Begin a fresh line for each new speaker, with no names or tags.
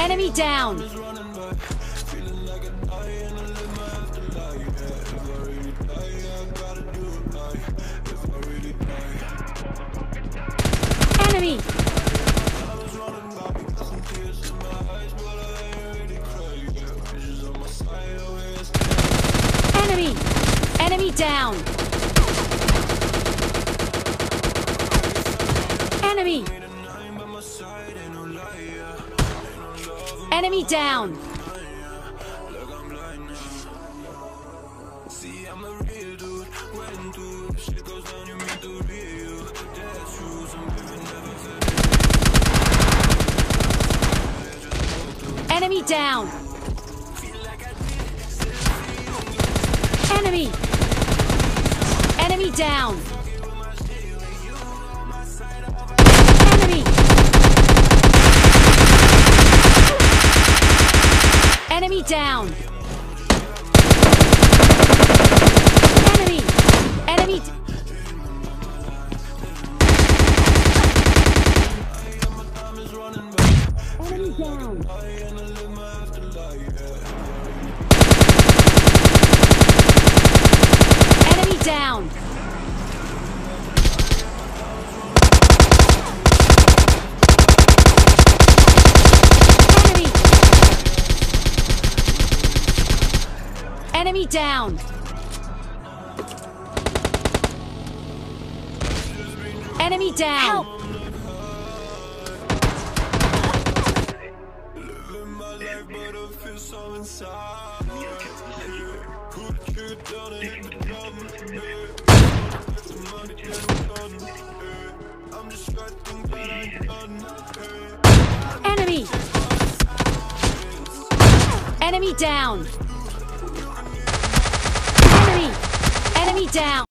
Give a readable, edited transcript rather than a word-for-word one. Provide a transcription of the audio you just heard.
Enemy down. Enemy. Enemy. Enemy down. Enemy. Enemy down. Enemy down. Enemy. Enemy down. Enemy. Enemy down. Enemy. Enemy. Enemy down. Enemy down. Enemy down. Enemy down. Help. Enemy. Enemy down. Enemy. Enemy down.